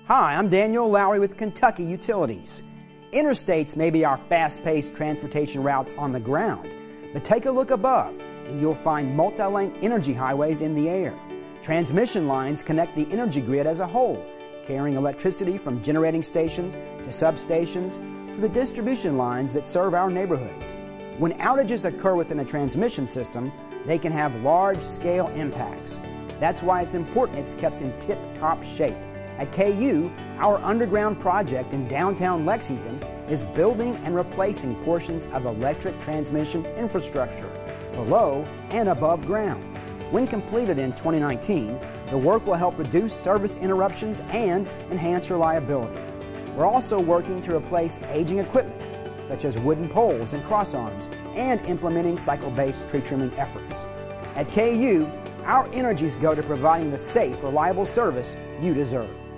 Hi, I'm Daniel Lowry with Kentucky Utilities. Interstates may be our fast-paced transportation routes on the ground, but take a look above and you'll find multi-lane energy highways in the air. Transmission lines connect the energy grid as a whole, carrying electricity from generating stations to substations to the distribution lines that serve our neighborhoods. When outages occur within a transmission system, they can have large-scale impacts. That's why it's important it's kept in tip-top shape. At KU, our underground project in downtown Lexington is building and replacing portions of electric transmission infrastructure below and above ground. When completed in 2019, the work will help reduce service interruptions and enhance reliability. We're also working to replace aging equipment, such as wooden poles and crossarms, and implementing cycle-based tree trimming efforts. At KU, our energies go to providing the safe, reliable service you deserve.